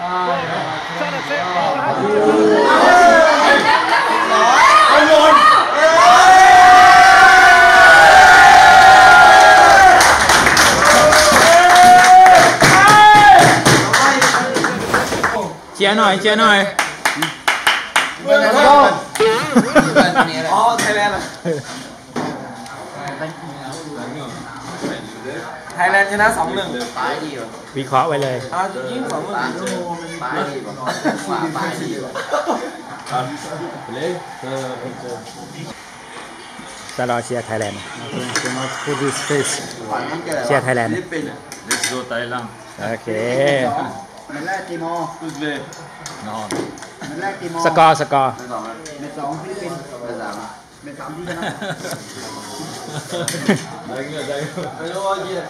เชียร์หน่อยเชียร์หน่อยอ๋อไทยแลนด์ไทยแลนด์ชนะ 2-1 วิเคราะห์ไว้เลยยิง2-1 จะรอเชียร์ไทยแลนด์เชียร์ไทยแลนด์ Let's go Thailand โอเคมันแรกตีมอมันแรกตีมอสกอร์เม็ด2ฟิลิปปินส์เม็ด3ที่ชนะไม่รู้ว่ากี่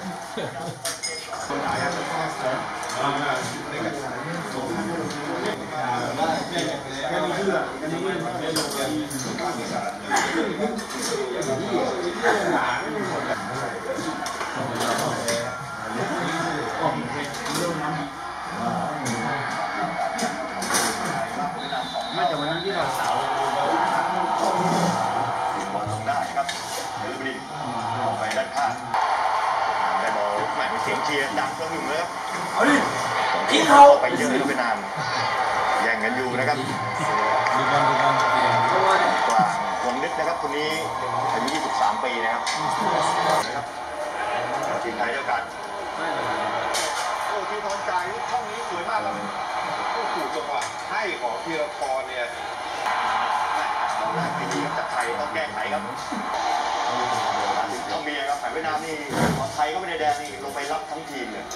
ไม่แต่วันนั้นที่เราสาวบอลลงได้ครับหรือบินออกไปด้านข้างได้บอลแหม่เสียงเชียร์ดังเครื่องหนึ่งเลยครับเอาดิยิงเขาไปเยอะแล้วไปนานแย่งกันอยู่นะครับกว่าวงนึกนะครับคนนี้อายุ23 ปีนะครับทีมไทยเดียวกันโอ้ทีมทอนใจช่องนี้สวยมากครับโอ้ถูกจังหวะให้ของธีรพรเนี่ยทีนี้จากไทยต้องแก้ไขครับต้องมีครับฝ่ายเวียดนามนี่ไทยก็ไม่ได้แดงนี่ลงไปรับทั้งทีมเลย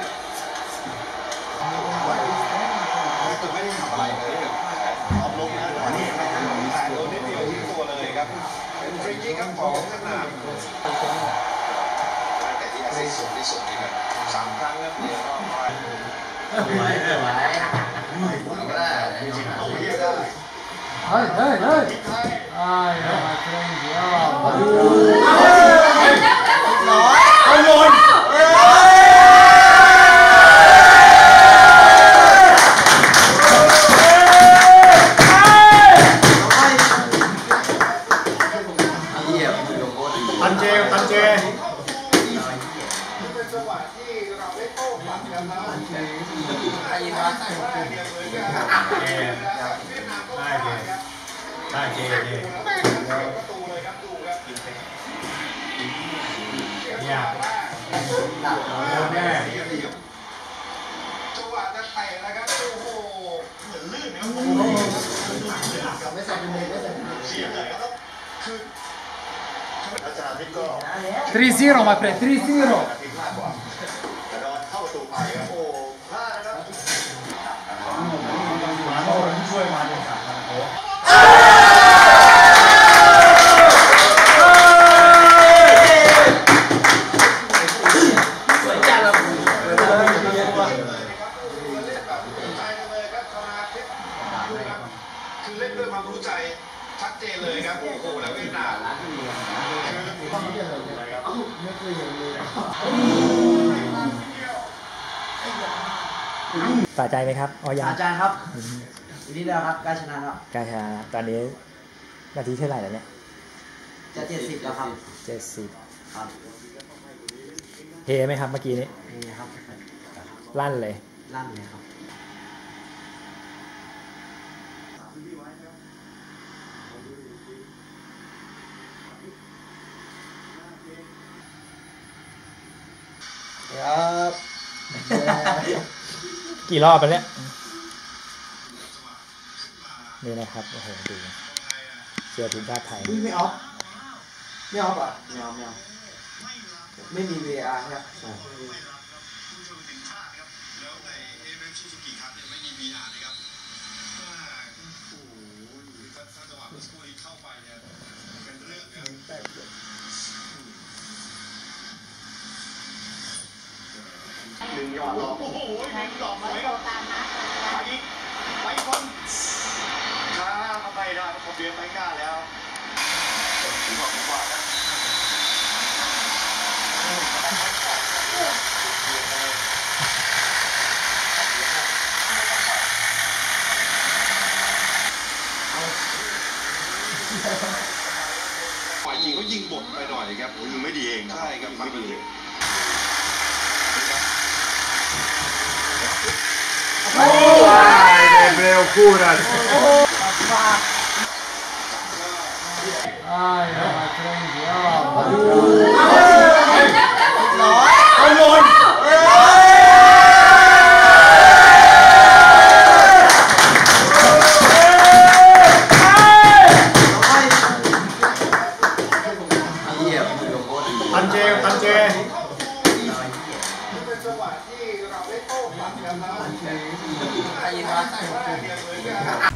ไม่ได้ทำอะไรเลยออกลงนะจังหวะนี้แต่โดนนิดเดียวทิ้งตัวเลยครับเป็นฟรีคิกครับของเวียดนามแต่ที่อาศัยสูงที่สุดนี่ครับ3 ครั้งครับเนี่ยก็ได้จริงๆต้องเรียกได้ตันเจจังหวะจะเตะนะครับโอ้โหเหมือนลื่นนะไม่ใส่เสียเลยครับคืออาจารย์นี่ก็ 3-0 ma pre 3-0 แต่โดนเข้าประตูไปครับโอ้พลาดนะครับช่วยมาเลยคือเล่นด้วยความรู้ใจชัดเจนเลยครับโอ้โหแล้วเวียดนามสะใจไหมครับอาจารย์ครับทีนี้แล้วครับการชนะแล้วการชนะตอนนี้นาทีเท่าไหร่แล้วเนี่ยจะ70แล้วครับ 70 ครับเฮไหมครับเมื่อกี้นี้ครับลั่นเลยครับกี่รอบไปแล้วนี่นะครับโอ้โหดูเชียร์ทีมชาติไทยไม่ออฟอ่ะไม่มี VAR ครับแล้วในซูซูกิครับเนี่ยไม่มี VR นะครับถ้าจังหวะเมื่อสักครู่นี้เข้าไปเนี่ยเป็นเรื่องครับหนึ่งยอดโอ้โหหลอกไว้ไปคนช้าเข้าไปได้พอเบียร์ไปหน้าแล้วถือว่าดีกว่านะอยครับมันไม่ดีเองใช่ครับไม่ดีเร็วคู่นั้นตันเจตันเจเป็นจังหวะที่เราได้โต้กลับกันแล้ว